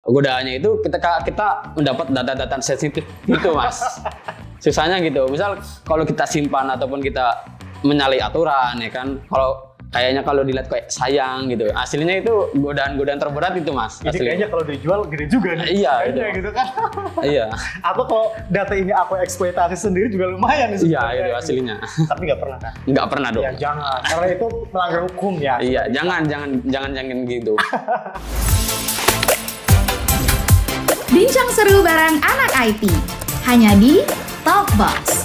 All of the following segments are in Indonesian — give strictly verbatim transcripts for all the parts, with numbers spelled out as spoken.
godaannya itu ketika kita mendapat data-data sensitif gitu mas. Susahnya gitu, misal kalau kita simpan ataupun kita menyalahi aturan ya kan, kalau kayaknya kalau dilihat kayak sayang gitu, aslinya itu godaan-godaan terberat itu mas. Jadi kayaknya kalau dijual gede juga nih. Iya gitu. gitu kan. Iya. Atau kalau data ini aku eksploitasi sendiri juga lumayan nih. Iya itu aslinya. Tapi nggak pernah kan? Nggak pernah dong. Ya jangan, karena itu melanggar hukum ya. Iya, jangan jangan jangan jangan gitu. Bincang seru bareng anak I T, hanya di Talkbox.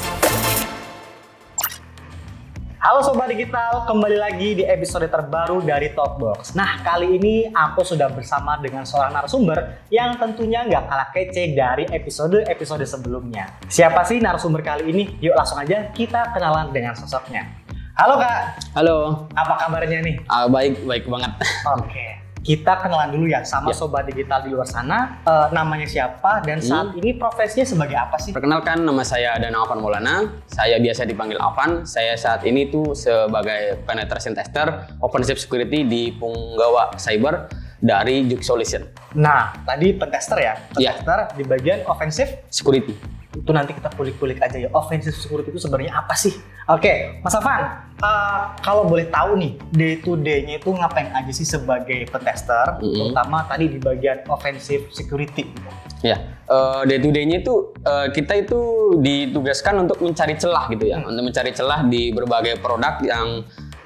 Halo Sobat Digital, kembali lagi di episode terbaru dari Talkbox. Nah, kali ini aku sudah bersama dengan seorang narasumber yang tentunya nggak kalah kece dari episode-episode sebelumnya. Siapa sih narasumber kali ini? Yuk langsung aja kita kenalan dengan sosoknya. Halo Kak. Halo. Apa kabarnya nih? Uh, baik, baik banget. Oke. Kita kenalan dulu ya sama ya. Sobat Digital di luar sana. Uh, namanya siapa dan saat hmm. ini profesinya sebagai apa sih? Perkenalkan, nama saya Danang Afan Maulana. Saya biasa dipanggil Afan. Saya saat ini tuh sebagai penetration tester offensive security di Punggawa Cyber dari Juk Solution. Nah, tadi pentester ya? Pentester ya. Di bagian offensive security. Itu nanti kita kulik-kulik aja ya, offensive security itu sebenarnya apa sih? Oke, Mas Afan, uh, kalau boleh tahu nih, day to day-nya itu ngapain aja sih sebagai pentester, mm-hmm. terutama tadi di bagian offensive security? Ya, uh, day to day-nya itu uh, kita itu ditugaskan untuk mencari celah gitu ya, hmm. untuk mencari celah di berbagai produk yang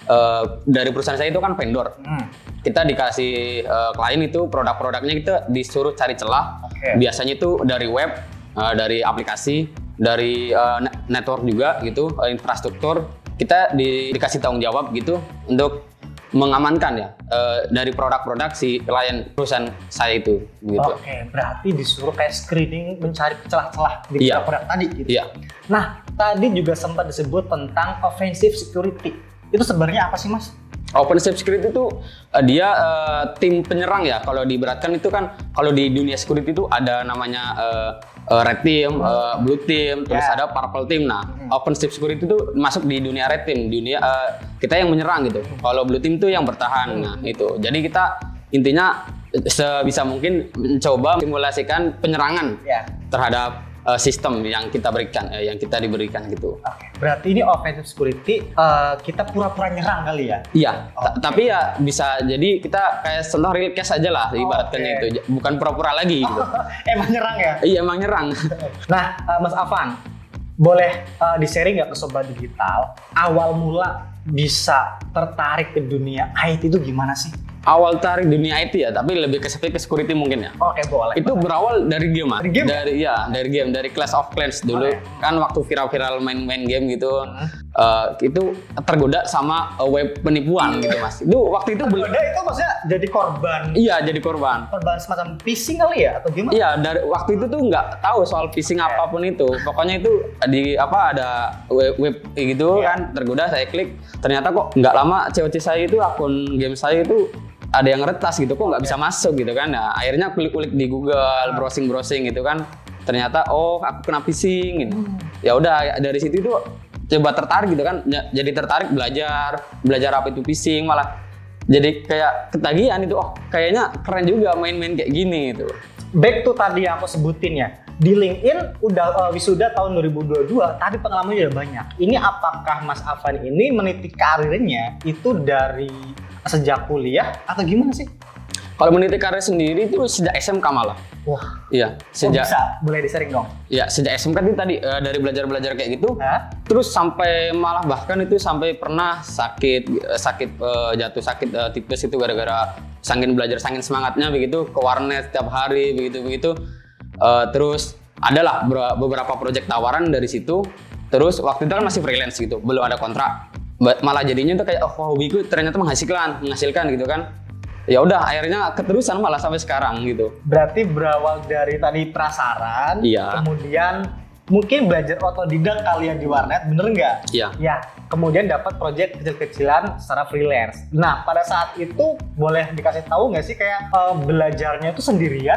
uh, dari perusahaan saya itu kan vendor. Hmm. Kita dikasih uh, klien itu produk-produknya kita disuruh cari celah, okay. biasanya itu dari web, Uh, dari aplikasi, dari uh, network juga gitu, uh, infrastruktur. Kita di, dikasih tanggung jawab gitu untuk mengamankan ya uh, dari produk-produk si klien perusahaan saya itu gitu. Oke, okay, berarti disuruh kayak screening, mencari celah-celah di iya. produk tadi gitu. Iya. Nah, tadi juga sempat disebut tentang offensive security. Itu sebenarnya apa sih, Mas? Offensive security itu uh, dia uh, tim penyerang ya. Kalau diberatkan itu kan kalau di dunia security itu ada namanya uh, uh, red team, uh, blue team, terus yeah. ada purple team. Nah, mm-hmm. offensive security itu masuk di dunia red team, dunia uh, kita yang menyerang gitu. Mm-hmm. Kalau blue team itu yang bertahan. Mm-hmm. Nah, itu. Jadi kita intinya sebisa mungkin mencoba simulasikan penyerangan yeah. terhadap uh, sistem yang kita berikan, uh, yang kita diberikan gitu. Oke, berarti ini offensive security uh, kita pura-pura nyerang kali ya? Iya, okay. Tapi ya bisa jadi kita kayak contoh real case aja lah, ibaratkannya okay. itu, bukan pura-pura lagi gitu. Emang nyerang ya? Iya, emang nyerang. Nah, uh, Mas Afan, boleh uh, di-sharing nggak ke Sobat Digital, awal mula bisa tertarik ke dunia I T itu gimana sih? Awal tarik dunia I T ya, tapi lebih ke security mungkin ya. Oke, boleh. Itu boleh. Berawal dari game, dari game? Dari ya, dari game, dari Clash of Clans dulu. Okay. Kan waktu viral-viral main-main game gitu, hmm. uh, itu tergoda sama uh, web penipuan gitu mas. Itu waktu itu belum. Tergoda itu maksudnya jadi korban? Iya, jadi korban. Korban semacam phishing kali ya, atau gimana? Iya, dari waktu itu tuh nggak tahu soal phishing okay. apapun itu. Pokoknya itu di apa ada web, web gitu yeah. kan, tergoda saya klik. Ternyata kok nggak lama C O C saya itu akun game saya itu ada yang retas gitu, kok nggak bisa masuk gitu kan. Nah, akhirnya kulik-kulik di Google, browsing-browsing gitu kan. Ternyata oh aku kena phishing gitu. Hmm. Ya udah dari situ tuh coba tertarik gitu kan. Jadi tertarik belajar, belajar apa itu phishing, malah jadi kayak ketagihan itu. Oh, kayaknya keren juga main-main kayak gini gitu. Back to tadi yang aku sebutin ya. Di LinkedIn udah uh, wisuda tahun dua ribu dua puluh dua, tadi pengalamannya udah banyak. Ini apakah Mas Afan ini meniti karirnya itu dari sejak kuliah atau gimana sih? Kalau meniti karir sendiri itu sejak S M K malah. Wah. Iya, sejak. Oh, bisa, boleh di-sharing dong. Iya, sejak S M K itu tadi uh, dari belajar-belajar kayak gitu. Hah? Terus sampai malah bahkan itu sampai pernah sakit sakit uh, jatuh sakit uh, tipes itu gara-gara saking belajar saking semangatnya begitu ke warnet setiap hari begitu-begitu. Uh, terus adalah beberapa proyek tawaran dari situ. Terus waktu itu kan masih freelance gitu, belum ada kontrak. Malah jadinya tuh kayak oh hobiku ternyata menghasilkan, menghasilkan gitu kan. Ya udah akhirnya keterusan malah sampai sekarang gitu. Berarti berawal dari tadi penasaran, iya. kemudian mungkin belajar otodidak kalian di warnet, bener nggak? Iya. Ya, kemudian dapat proyek kecil-kecilan secara freelance. Nah, pada saat itu boleh dikasih tahu nggak sih kayak uh, belajarnya itu sendirian?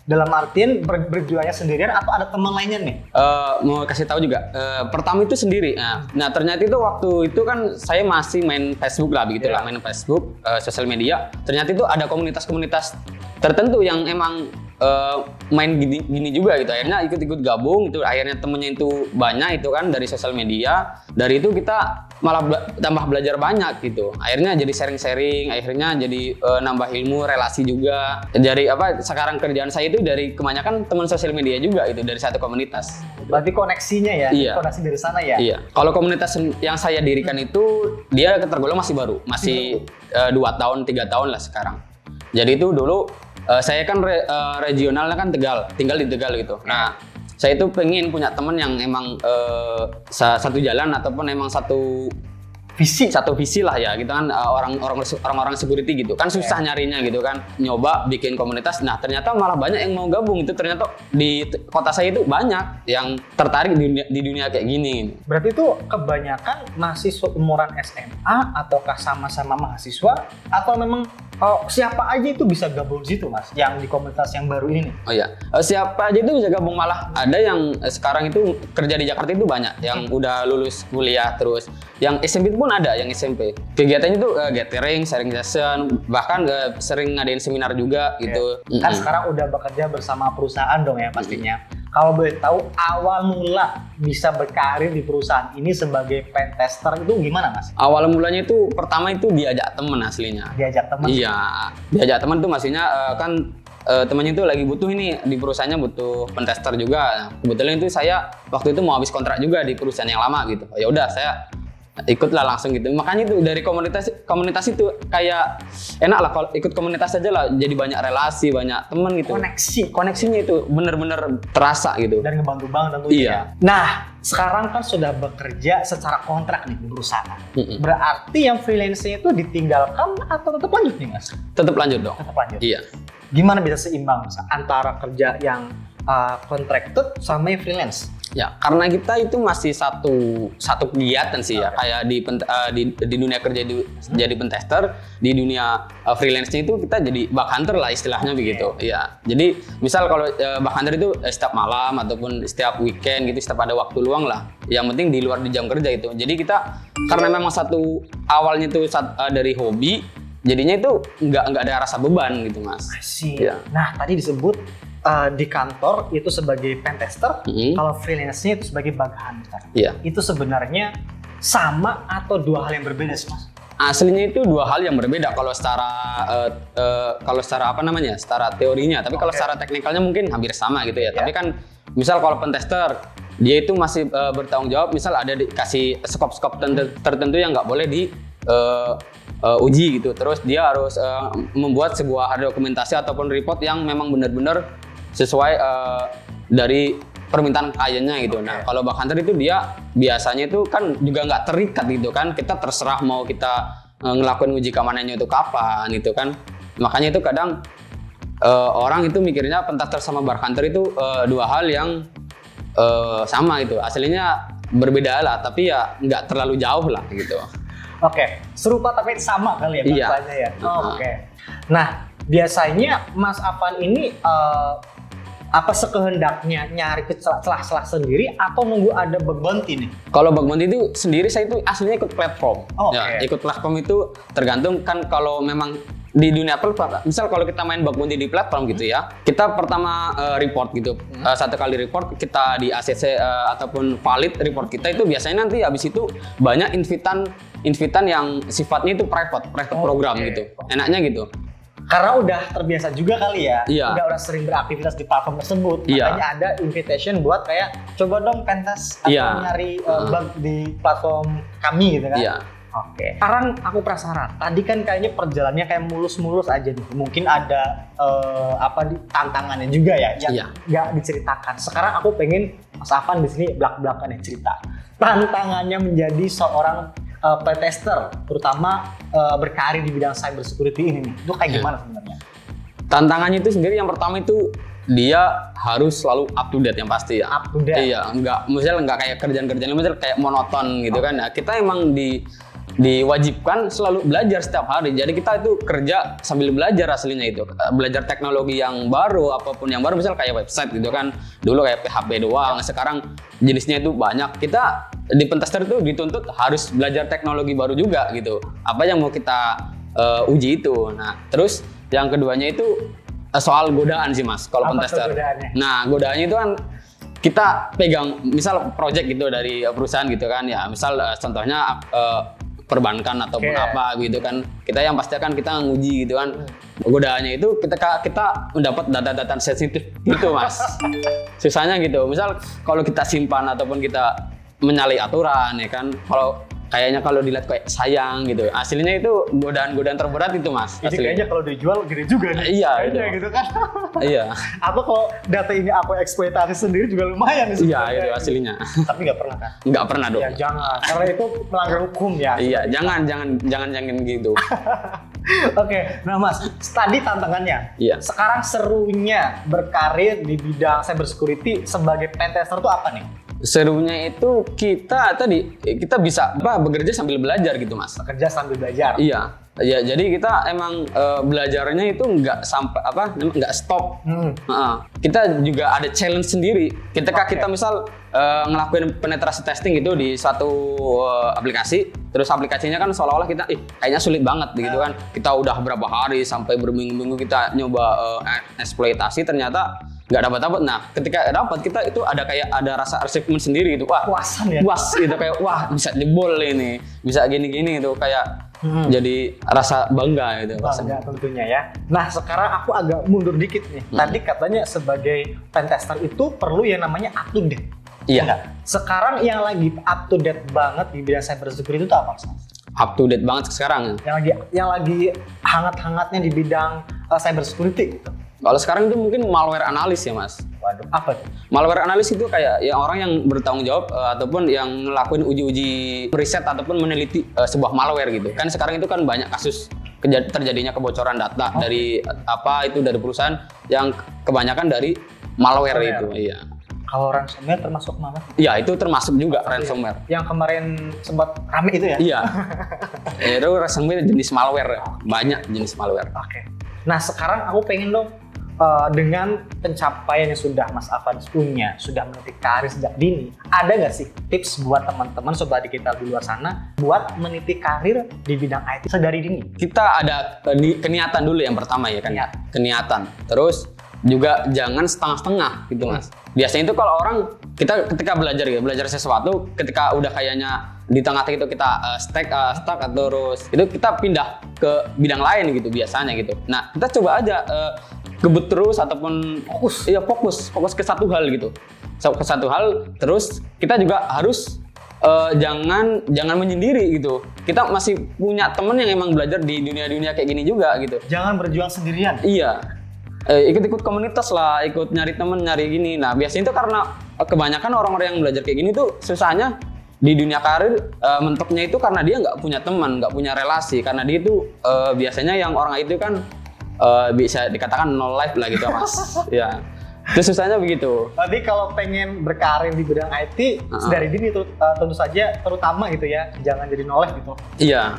Dalam artian ber berjuangnya sendirian atau ada teman lainnya nih? Uh, mau kasih tahu juga, uh, pertama itu sendiri. Nah, nah ternyata itu waktu itu kan saya masih main Facebook lah, begitu yeah. lah, main Facebook, uh, sosial media. Ternyata itu ada komunitas-komunitas tertentu yang emang uh, main gini, gini juga gitu. Akhirnya ikut-ikut gabung, itu akhirnya temennya itu banyak itu kan dari sosial media. Dari itu kita malah bela tambah belajar banyak gitu. Akhirnya jadi sharing-sharing, akhirnya jadi uh, nambah ilmu, relasi juga. Dari apa sekarang kerjaan saya itu dari kebanyakan teman sosial media juga itu dari satu komunitas. Berarti koneksinya ya, iya. koneksi dari sana ya. Iya. Kalau komunitas yang saya dirikan itu dia tergolong masih baru, masih uh, dua tahun, tiga tahun lah sekarang. Jadi itu dulu uh, saya kan re, uh, regionalnya kan Tegal, tinggal di Tegal gitu. Nah saya itu pengen punya teman yang emang uh, satu jalan ataupun emang satu visi, satu visi lah ya gitu kan, orang-orang orang-orang security gitu kan susah yeah. nyarinya gitu kan, nyoba bikin komunitas. Nah ternyata malah banyak yang mau gabung itu, ternyata di kota saya itu banyak yang tertarik di dunia, di dunia kayak gini. Berarti itu kebanyakan mahasiswa umuran S M A ataukah sama-sama mahasiswa atau memang oh, siapa aja itu bisa gabung di situ mas, yang di komunitas yang baru ini nih? Oh iya, siapa aja itu bisa gabung, malah ada yang sekarang itu kerja di Jakarta itu banyak, yang hmm. udah lulus kuliah terus, yang S M P pun ada, yang S M P. Kegiatannya itu uh, gathering, sharing session, bahkan uh, sering ngadain seminar juga gitu. Yeah. Kan mm-hmm. sekarang udah bekerja bersama perusahaan dong ya pastinya. Mm-hmm. Kalau boleh tahu awal mula bisa berkarir di perusahaan ini sebagai pen tester itu gimana mas? Awal mulanya itu pertama itu diajak teman aslinya. Diajak teman? Iya, diajak teman tuh maksudnya uh, kan uh, temannya itu lagi butuh ini di perusahaannya butuh pen tester juga. Kebetulan itu saya waktu itu mau habis kontrak juga di perusahaan yang lama gitu. Ya udah saya ikutlah langsung gitu. Makanya itu dari komunitas komunitas itu kayak enak lah kalau ikut komunitas aja lah, jadi banyak relasi, banyak teman gitu. Koneksi, koneksinya itu bener-bener terasa gitu. Dan ngebantu banget tentunya. Iya. Nah, sekarang kan sudah bekerja secara kontrak nih di perusahaan. Mm-hmm. Berarti yang freelance-nya itu ditinggalkan atau tetap lanjut nih mas? Tetap lanjut dong. Tetap lanjut. Iya. Gimana bisa seimbang mas antara kerja yang uh, contracted sama yang freelance? Ya, karena kita itu masih satu satu kegiatan sih ya, kayak di uh, di, di dunia kerja di, hmm. jadi pentester, di dunia uh, freelance-nya itu kita jadi bug hunter lah istilahnya okay. begitu. Ya, jadi misal kalau uh, bug hunter itu uh, setiap malam ataupun setiap weekend gitu, setiap ada waktu luang lah. Yang penting di luar di jam kerja itu. Jadi kita karena memang satu awalnya itu uh, dari hobi, jadinya itu nggak nggak ada rasa beban gitu mas. Ya. Nah tadi disebut Uh, di kantor itu sebagai pen tester, mm-hmm. kalau freelance-nya itu sebagai bug hunter. Yeah. Itu sebenarnya sama atau dua hal yang berbeda sih mas? Aslinya itu dua hal yang berbeda kalau secara uh, uh, kalau secara apa namanya, secara teorinya. Tapi okay. kalau secara teknikalnya mungkin hampir sama gitu ya. Yeah. Tapi kan misal kalau pen tester dia itu masih uh, bertanggung jawab. Misal ada dikasih skop-skop tertentu yang nggak boleh di uh, uh, uji gitu. Terus dia harus uh, membuat sebuah dokumentasi ataupun report yang memang benar-benar sesuai uh, dari permintaan kliennya gitu. Okay. Nah, kalau bug hunter itu dia biasanya itu kan juga nggak terikat gitu kan. Kita terserah mau kita uh, ngelakuin uji keamanannya itu kapan gitu kan. Makanya itu kadang uh, orang itu mikirnya pen tester sama bug hunter itu uh, dua hal yang uh, sama gitu. Aslinya berbeda lah, tapi ya nggak terlalu jauh lah gitu. Oke, okay. serupa tapi sama kali ya bahasanya ya. Oh, Oke. Okay. Nah, biasanya Mas Afan ini uh, apa sekehendaknya nyari ke celah-celah sendiri atau nunggu ada bug bounty nih? Kalau bug bounty itu sendiri saya itu aslinya ikut platform. Oh, ya, okay. Ikut platform itu tergantung kan kalau memang di dunia platform. Misal kalau kita main bug bounty di platform gitu ya, kita pertama uh, report gitu. Hmm. Uh, satu kali report kita di A C C uh, ataupun valid report kita itu biasanya nanti habis itu banyak invitan invitan yang sifatnya itu private, private oh, program okay. gitu. Enaknya gitu. Karena udah terbiasa juga kali ya, iya. udah udah sering beraktivitas di platform tersebut, iya. makanya ada invitation buat kayak coba dong pentas atau iya. nyari uh, bug di platform kami gitu kan. Iya. Oke. Okay. Sekarang aku penasaran, tadi kan kayaknya perjalanannya kayak mulus-mulus aja nih. Mungkin ada uh, apa di tantangannya juga ya yang iya. nggak diceritakan. Sekarang aku pengen Mas Afan di sini belak-belakan yang cerita. Tantangannya menjadi seorang uh, playtester, terutama uh, berkarir di bidang cyber security ini nih, itu kayak gimana sebenarnya? Tantangannya itu sendiri yang pertama itu dia harus selalu up to date yang pasti ya. Up to date. Iya, enggak, misalnya enggak kayak kerjaan-kerjaan, misalnya kayak monoton gitu okay. kan. Nah, kita emang di diwajibkan selalu belajar setiap hari. Jadi kita itu kerja sambil belajar aslinya itu. Belajar teknologi yang baru, apapun yang baru, misal kayak website gitu kan. Dulu kayak P H P doang, sekarang jenisnya itu banyak. Kita di pentester itu dituntut harus belajar teknologi baru juga gitu. Apa yang mau kita uh, uji itu. Nah, terus yang keduanya itu uh, soal godaan sih Mas, kalau pentester. Godaannya? Nah, godaannya itu kan kita pegang misal project gitu dari perusahaan gitu kan ya, misal uh, contohnya uh, perbankan ataupun okay. apa gitu kan, kita yang pasti kan kita nguji gitu kan. Godaannya itu kita kita mendapat data-data sensitif gitu Mas. Susahnya gitu, misal kalau kita simpan ataupun kita menyalahi aturan ya kan, kalau kayaknya kalau dilihat kayak sayang gitu, aslinya itu godaan-godaan terberat itu Mas. Ini kayaknya kalau dijual gede juga nih. Iya gitu. gitu kan. Iya. Atau kalau data ini aku eksploitasi sendiri juga lumayan nih. Iya itu aslinya. Tapi nggak pernah kan? Nggak pernah dong. Ya jangan, karena itu melanggar hukum ya. Iya, jangan jangan jangan jangan gitu. Oke, nah Mas, tadi tantangannya. Iya. Sekarang serunya berkarir di bidang cyber security sebagai pentester itu apa nih? Serunya itu kita tadi kita bisa apa bekerja sambil belajar gitu Mas. Bekerja sambil belajar. Iya, ya jadi kita emang e, belajarnya itu nggak sampai apa nggak stop. Hmm. Uh, kita juga ada challenge sendiri. Ketika okay. kita misal e, ngelakuin penetrasi testing itu di suatu e, aplikasi, terus aplikasinya kan seolah-olah kita, ih kayaknya sulit banget gitu kan. Kita udah berapa hari sampai berminggu-minggu kita nyoba e, eksploitasi, ternyata nggak dapat dapat. Nah, ketika dapat kita itu ada kayak ada rasa achievement sendiri gitu. Wah, puasan ya. Puas gitu kayak wah bisa jebol ini, bisa gini-gini itu kayak hmm. jadi rasa bangga gitu. Bangga tentunya ya. Nah, sekarang aku agak mundur dikit nih. Hmm. Tadi katanya sebagai pentester itu perlu yang namanya up to date. Iya. Enggak? Sekarang yang lagi up to date banget di bidang cyber security itu apa, Mas? Up to date banget sekarang. Yang lagi yang lagi hangat-hangatnya di bidang uh, cyber security gitu. Kalau sekarang itu mungkin malware analis ya Mas. Waduh, apa tuh? Malware analis itu kayak ya orang yang bertanggung jawab uh, ataupun yang ngelakuin uji-uji riset ataupun meneliti uh, sebuah malware gitu. Kan sekarang itu kan banyak kasus terjadinya kebocoran data oh. dari apa itu dari perusahaan yang kebanyakan dari malware, malware. itu. Iya. Kalau ransomware termasuk mana? Iya, itu termasuk juga oh, ransomware. Yang kemarin sempat rame itu ya? Iya. Itu ransomware jenis malware, banyak jenis malware. Oke. Okay. Nah, sekarang aku pengen dong uh, dengan pencapaian yang sudah Mas Afans punya, sudah meniti karir sejak dini, ada nggak sih tips buat teman-teman sobat kita di luar sana buat meniti karir di bidang I T sedari dini? Kita ada keniatan dulu yang pertama ya kan, ya. Keniatan. Terus juga jangan setengah-setengah gitu Mas. Biasanya itu kalau orang kita ketika belajar gitu, belajar sesuatu, ketika udah kayaknya di tengah-tengah itu kita uh, stack, uh, stack atau terus itu kita pindah ke bidang lain gitu biasanya gitu. Nah kita coba aja uh, kebut terus ataupun fokus, iya fokus, fokus ke satu hal gitu, ke satu hal. Terus kita juga harus uh, jangan jangan menyendiri gitu. Kita masih punya temen yang emang belajar di dunia-dunia kayak gini juga gitu. Jangan berjuang sendirian. Iya. Eh, ikut-ikut komunitas lah, ikut nyari temen, nyari gini. Nah biasanya itu karena kebanyakan orang-orang yang belajar kayak gini tuh susahnya di dunia karir uh, mentoknya itu karena dia nggak punya teman, nggak punya relasi. Karena dia itu uh, biasanya yang orang itu kan uh, bisa dikatakan no life lah gitu Mas. Ya, itu susahnya begitu. Tadi kalau pengen berkarir di bidang I T uh-huh. dari dini tuh uh, tentu saja terutama gitu ya, jangan jadi no life gitu. Iya.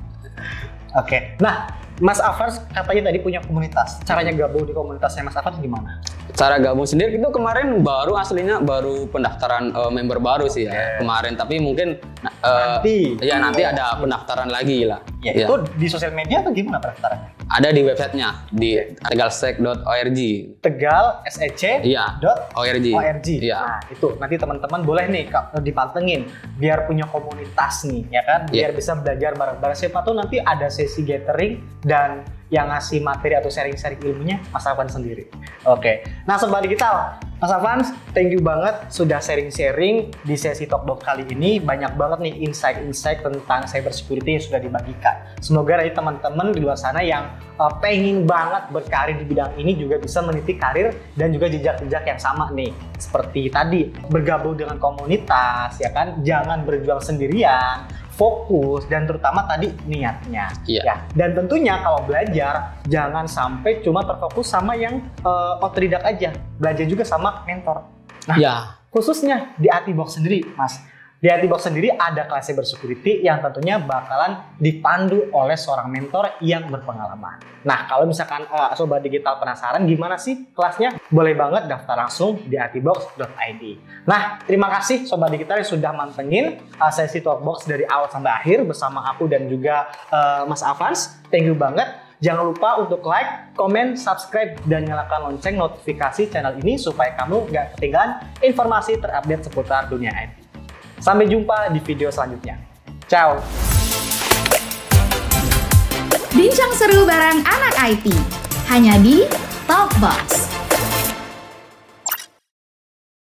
Oke, okay. Nah Mas Afans katanya tadi punya komunitas. Caranya gabung di komunitasnya Mas Afans gimana? Cara gabung sendiri itu kemarin baru aslinya baru pendaftaran uh, member baru sih okay. ya kemarin. Tapi mungkin uh, nanti ya nanti ada pendaftaran lagi lah. Ya, ya. Itu di sosial media atau gimana pendaftarannya? Ada di websitenya di tegalsec dot org. Tegal S E C iya. dot org. org. Iya. Nah itu nanti teman-teman boleh nih dipantengin biar punya komunitas nih ya kan, biar yeah. bisa belajar bareng-bareng. Siapa tuh nanti ada sesi gathering dan yang ngasih materi atau sharing-sharing ilmunya Mas Afans sendiri. Oke. Nah sobat digital, Mas Afans, thank you banget sudah sharing-sharing di sesi Talkbox kali ini. Banyak banget nih insight-insight tentang cyber security yang sudah dibagikan. Semoga dari teman-teman di luar sana yang uh, pengen banget berkarir di bidang ini juga bisa meniti karir dan juga jejak-jejak yang sama nih. Seperti tadi, bergabung dengan komunitas, ya kan? Jangan berjuang sendirian, fokus, dan terutama tadi niatnya. Iya. Ya. Dan tentunya kalau belajar, jangan sampai cuma terfokus sama yang uh, otodidak aja. Belajar juga sama mentor. Nah, ya. khususnya di Atibox sendiri, Mas. Di I T Box sendiri ada kelas cybersecurity yang tentunya bakalan dipandu oleh seorang mentor yang berpengalaman. Nah, kalau misalkan uh, Sobat Digital penasaran gimana sih kelasnya, boleh banget daftar langsung di i t box dot i d. Nah, terima kasih Sobat Digital yang sudah mantengin uh, sesi Talkbox dari awal sampai akhir bersama aku dan juga uh, Mas Avans. Thank you banget. Jangan lupa untuk like, komen, subscribe, dan nyalakan lonceng notifikasi channel ini supaya kamu nggak ketinggalan informasi terupdate seputar dunia I T. Sampai jumpa di video selanjutnya. Ciao! Bincang seru bareng anak I T, hanya di Talkbox.